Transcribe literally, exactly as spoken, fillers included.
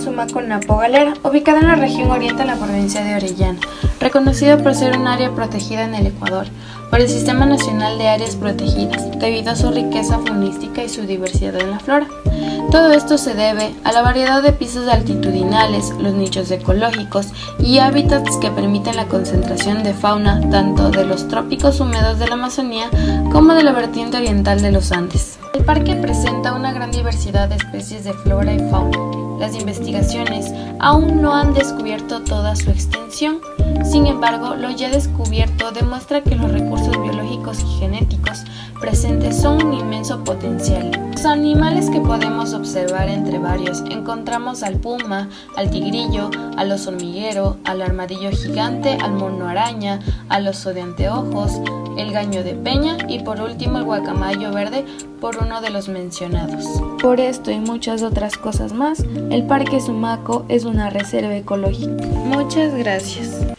Sumaco-Napo Galera, ubicada en la región oriente de la provincia de Orellana, reconocida por ser un área protegida en el Ecuador por el Sistema Nacional de Áreas Protegidas, debido a su riqueza faunística y su diversidad en la flora. Todo esto se debe a la variedad de pisos altitudinales, los nichos ecológicos y hábitats que permiten la concentración de fauna tanto de los trópicos húmedos de la Amazonía como de la vertiente oriental de los Andes. El parque presenta una gran diversidad de especies de flora y fauna. Las investigaciones aún no han descubierto toda su extensión. Sin embargo, lo ya descubierto demuestra que los recursos biológicos y genéticos presentes son un inmenso potencial. Los animales que podemos observar entre varios encontramos al puma, al tigrillo, al oso hormiguero, al armadillo gigante, al mono araña, al oso de anteojos, el gaño de peña y por último el guacamayo verde, por uno de los mencionados. Por esto y muchas otras cosas más, el Parque Sumaco es una reserva ecológica. Muchas gracias.